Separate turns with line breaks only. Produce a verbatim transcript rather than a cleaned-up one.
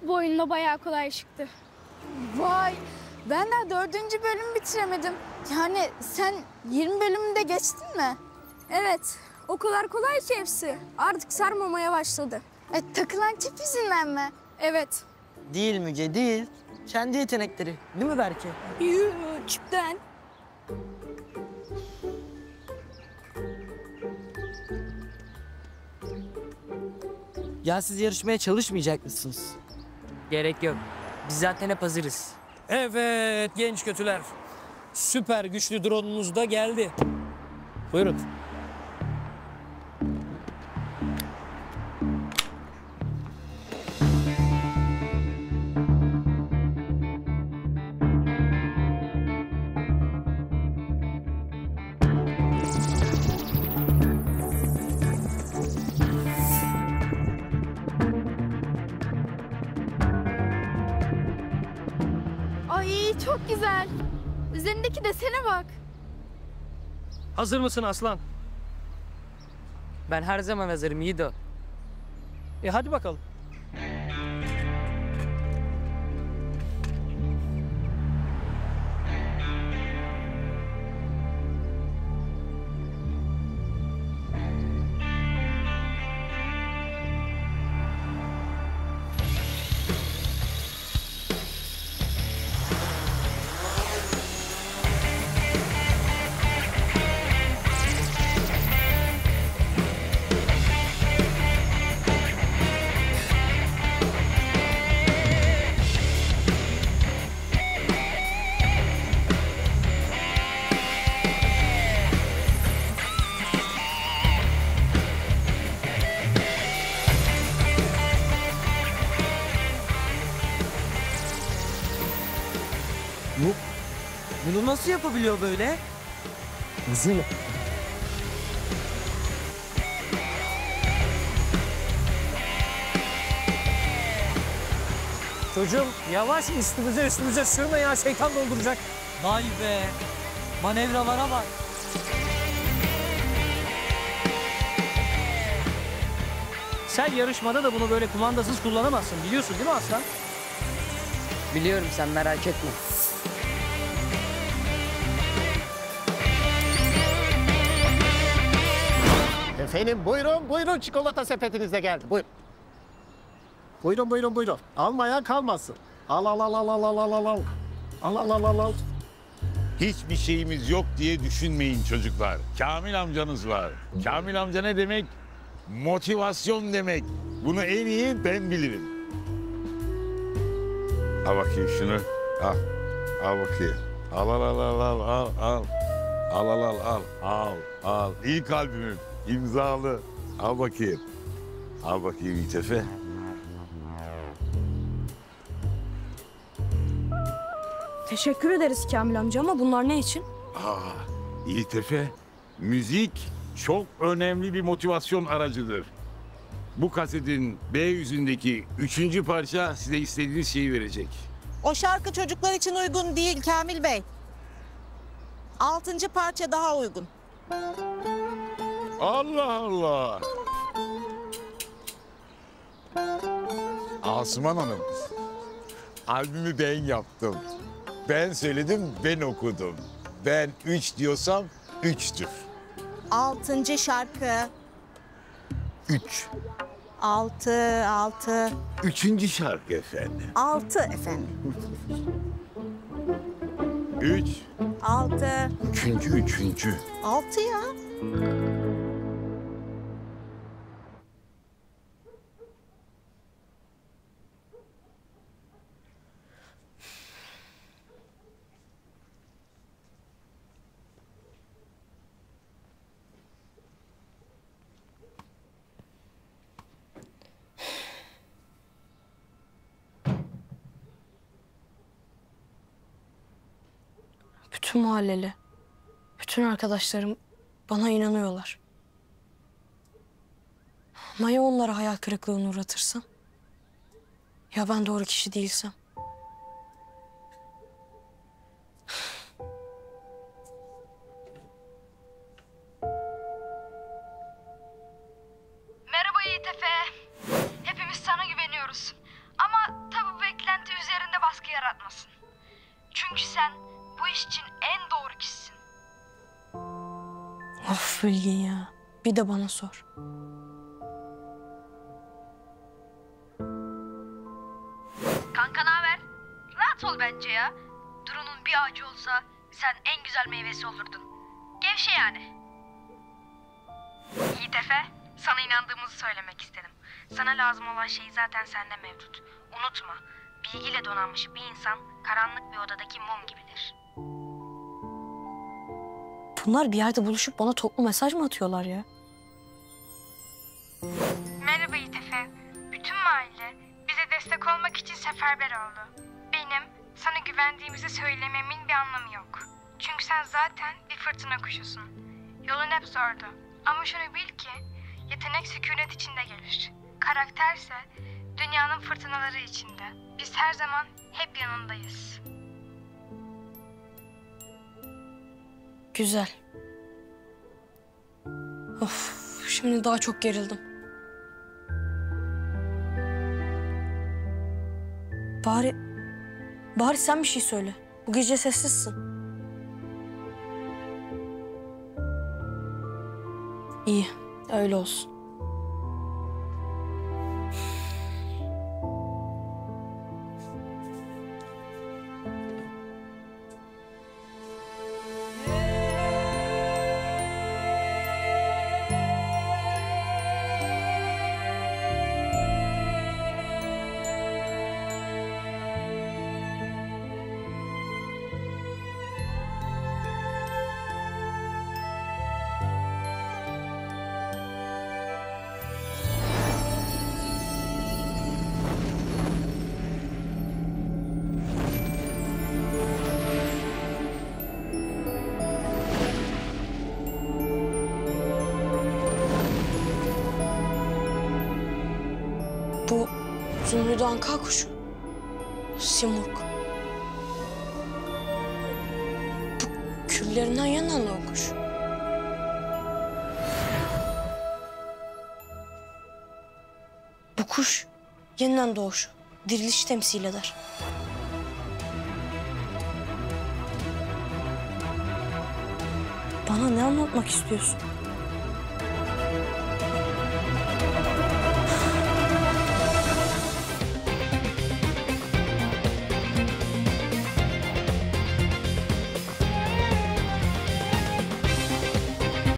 Bu oyunda bayağı kolay çıktı.
Vay! Ben daha dördüncü bölümü bitiremedim. Yani sen yirmi bölümünde geçtin mi?
Evet, o kadar kolay ki hepsi. Artık sarmamaya başladı.
E, takılan tip yüzünden mi?
Evet.
Değil Müge, değil. Kendi yetenekleri. Değil mi Berke?
Yuh, çipten.
Ya siz yarışmaya çalışmayacak mısınız?
Gerek yok. Biz zaten hep hazırız.
Evet genç kötüler. Süper güçlü drone'unuz da geldi. Buyurun.
Ay çok güzel. Üzerindeki desene bak.
Hazır mısın aslan?
Ben her zaman hazırım Yiğido.
E hadi bakalım.
Bu, bunu nasıl yapabiliyor böyle?
Hızlı mı? Çocuğum yavaş üstümüze üstümüze sürme ya, şeytan dolduracak.
Vay be. Manevralara bak.
Sen yarışmada da bunu böyle kumandasız kullanamazsın, biliyorsun değil mi aslan?
Biliyorum, sen merak etme.
Efendim buyurun buyurun, çikolata sepetinize geldi. Buyurun. Buyurun buyurun buyurun. Almayan kalmasın. Al al al al al al al al al. Al al al al al.
Hiçbir şeyimiz yok diye düşünmeyin çocuklar. Kamil amcanız var. Kamil amca ne demek? Motivasyon demek. Bunu en iyi ben bilirim. Al bakayım şunu. Al. Al bakayım. Al al al al al al al. Al al al al al al. İyi kalbimim. İmzalı. Al bakayım. Al bakayım Yiğit Efe.
Teşekkür ederiz Kamil amca ama bunlar ne için?
Aa, Yiğit Efe, müzik çok önemli bir motivasyon aracıdır. Bu kasetin B yüzündeki üçüncü parça size istediğiniz şeyi verecek.
O şarkı çocuklar için uygun değil Kamil Bey. Altıncı parça daha uygun.
Allah Allah. Asuman Hanım, albümü ben yaptım. Ben söyledim, ben okudum. Ben üç diyorsam üçtür.
Altıncı şarkı.
Üç.
Altı, altı.
Üçüncü şarkı efendim.
Altı efendim.
Üç.
Altı.
Üçüncü, üçüncü.
Altı ya.
Bütün mahalleli, bütün arkadaşlarım bana inanıyorlar. Ama ya onlara hayal kırıklığına uğratırsam? Ya ben doğru kişi değilsem?
Merhaba Yiğit Efe. Hepimiz sana güveniyoruz. Ama tabii bu beklenti üzerinde baskı yaratmasın. Çünkü sen bu iş için en doğru kişisin.
Of Bilgin ya. Bir de bana sor.
Kanka naber? Rahat ol bence ya. Duru'nun bir ağacı olsa sen en güzel meyvesi olurdun. Gevşe yani. Yiğit Efe, sana inandığımızı söylemek istedim. Sana lazım olan şey zaten sende mevcut. Unutma, bilgiyle donanmış bir insan karanlık bir odadaki mum gibidir.
Bunlar bir yerde buluşup bana toplu mesaj mı atıyorlar ya?
Merhaba Yiğit Efe. Bütün mahalle bize destek olmak için seferber oldu. Benim sana güvendiğimizi söylememin bir anlamı yok. Çünkü sen zaten bir fırtına kuşusun. Yolun hep zordu. Ama şunu bil ki yetenek sükunet içinde gelir. Karakterse dünyanın fırtınaları içinde. Biz her zaman hep yanındayız.
Güzel. Of, şimdi daha çok gerildim. Bari, bari sen bir şey söyle. Bu gece sessizsin. İyi, öyle olsun. Bu Zümrüt anka kuşu. Simurg. Bu küllerinden yanan o kuş. Bu kuş yeniden doğuşu, diriliş temsil eder. Bana ne anlatmak istiyorsun?